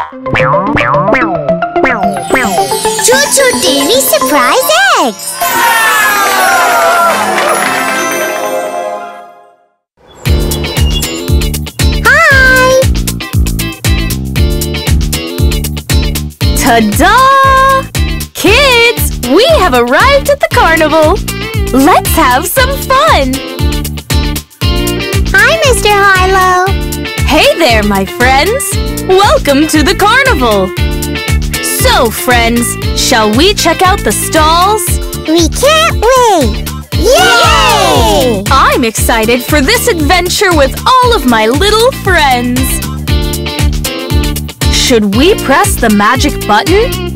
Choo-choo Dairy Surprise Eggs! Hi! Ta-da! Kids, we have arrived at the carnival! Let's have some fun! Hi, Mr. Harlow! Hey there, my friends! Welcome to the carnival! So, friends, shall we check out the stalls? We can't wait! Yay! I'm excited for this adventure with all of my little friends! Should we press the magic button?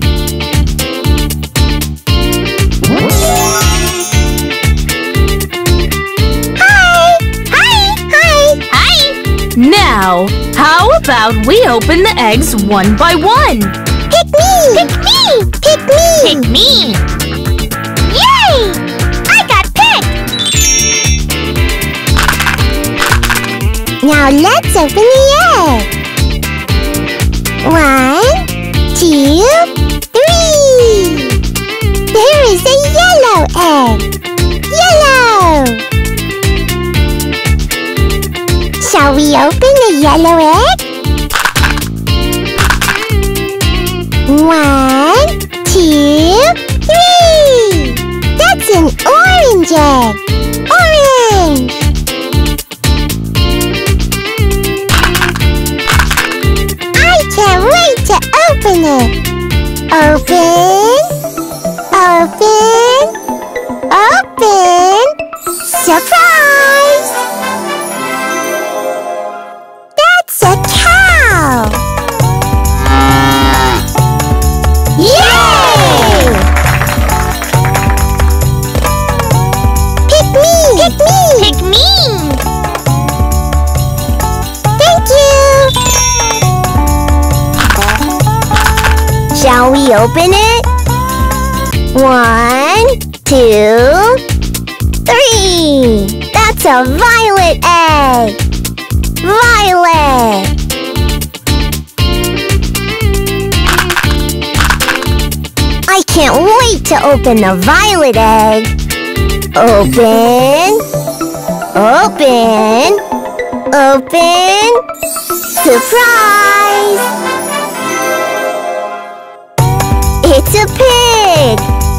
Now, how about we open the eggs one by one? Pick me! Pick me! Pick me! Pick me! Yay! I got picked! Now let's open the egg. 1, 2, 3! There is a yellow egg! Yellow! Shall we open the yellow egg? 1, 2, 3! That's an orange egg! Orange! I can't wait to open it! Open! Open! Open! Surprise! That's a cow! Yay! Pick me! Pick me! Pick me! Thank you! Shall we open it? 1, 2, 3! That's a violet egg! Violet! I can't wait to open the violet egg! Open! Open! Open! Surprise! It's a pig!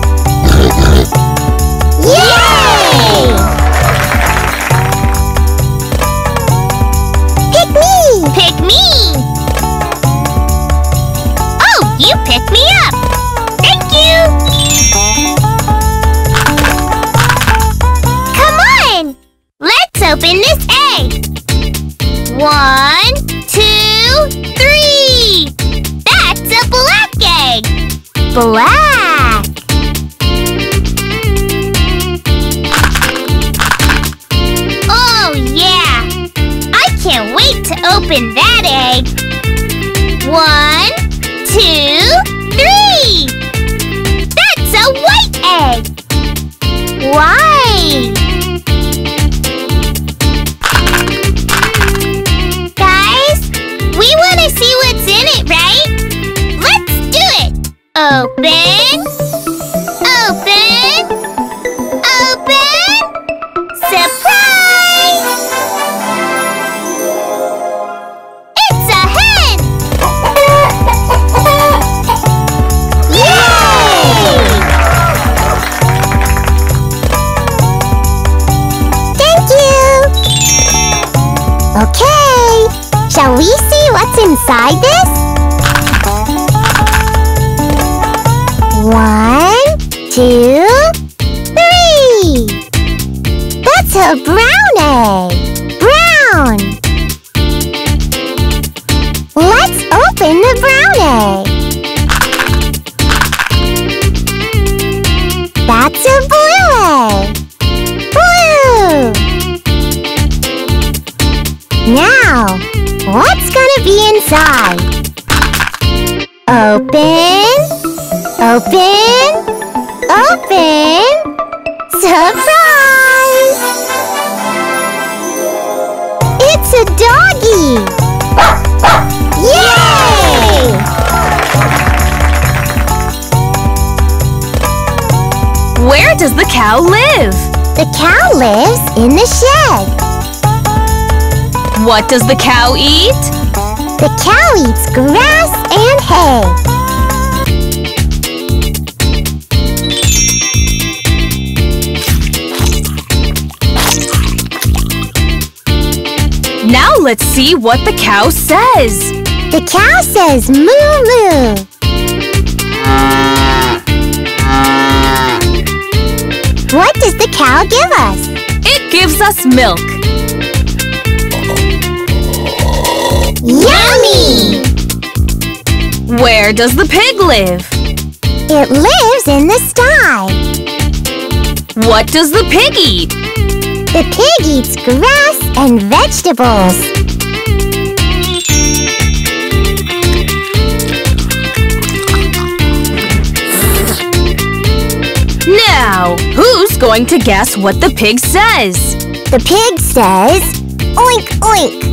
Yay! Pick me! Pick me! Oh, you picked me up! Thank you! Come on! Let's open this egg! 1, 2, 3! That's a black egg! Black! Oh, yeah! I can't wait to open that egg! 1, 2, 3! That's a white egg! White! Guys, we want to see what's in it, right? Let's do it! Open! Open! Open! Surprise! It's a hen! Yay! Thank you! Okay, shall we see what's inside this? 1, 2, 3! That's a brown egg! Brown! Let's open the brown egg! That's a blue egg! Blue! Now, what's gonna be inside? Open! Open! Open! Surprise! It's a doggy! Yay! cow live? The cow lives in the shed. What does the cow eat? The cow eats grass and hay. Now let's see what the cow says. The cow says moo moo. What does the cow give us? It gives us milk. Yummy! Where does the pig live? It lives in the sty. What does the pig eat? The pig eats grass and vegetables. Now, who's going to guess what the pig says? The pig says, oink oink.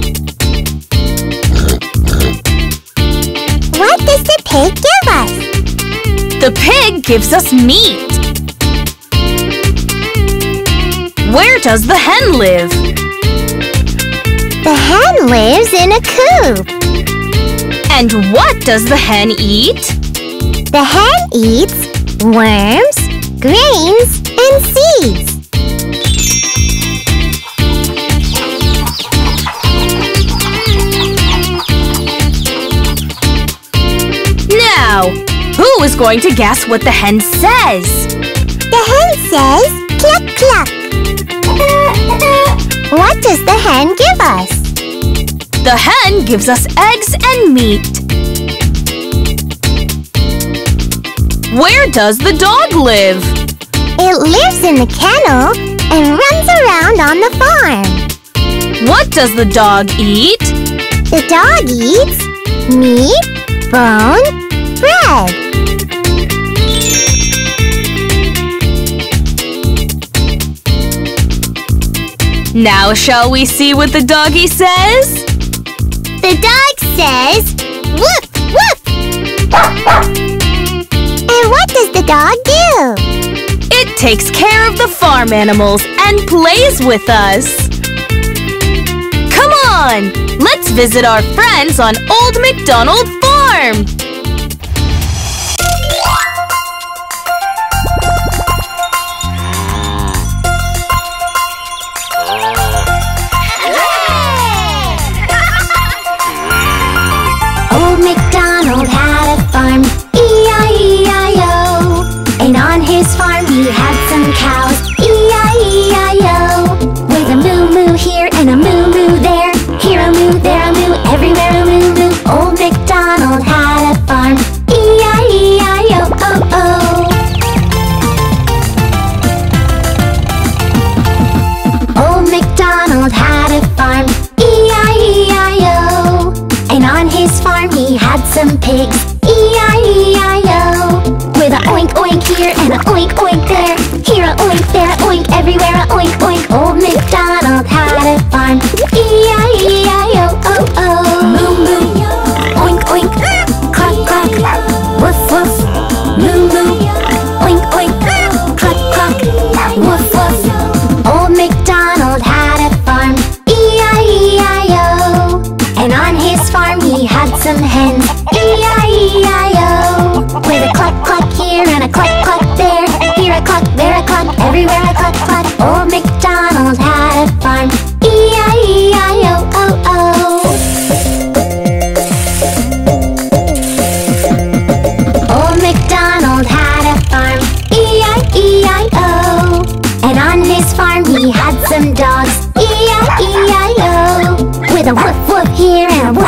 What does the pig give us? The pig gives us meat. Where does the hen live? The hen lives in a coop. And what does the hen eat? The hen eats worms, grains, and seeds. Now, who is going to guess what the hen says? The hen says, cluck cluck. What does the hen give us? The hen gives us eggs and meat. Where does the dog live? It lives in the kennel and runs around on the farm. What does the dog eat? The dog eats meat, bone, bread. Now shall we see what the doggy says? The dog says, woof, woof. And what does the dog do? It takes care of the farm animals and plays with us. Come on, let's visit our friends on Old MacDonald Farm. Old MacDonald had a farm, E-I-E-I-O. And on his farm he had some cows, E-I-E-I-O. With a moo-moo here and a moo-moo there, here a moo, there a moo, everywhere a moo-moo. Old MacDonald had a farm, E-I-E-I-O, oh-oh. Old MacDonald had a farm, E-I-E-I-O. And on his farm he had some pigs, E-I-E-I-O. With a oink oink here and a oink oink there, here a oink, there a oink, everywhere a oink oink. Old MacDonald had a farm, E-I-E-I-O, oh oh. Moo moo, oink oink, cluck cluck, woof woof. Moo moo, oink oink, cluck cluck, woof woof. Old MacDonald had a farm, E-I-E-I-O. And on his farm he had some hens, E-I-E-I-O. With a cluck cluck here and a cluck cluck there, here a cluck, there a cluck, everywhere a cluck cluck. Old MacDonald had a farm, E-I-E-I-O, oh oh. Old MacDonald had a farm, E-I-E-I-O. And on his farm he had some dogs, E-I-E-I-O. With a woof woof here and a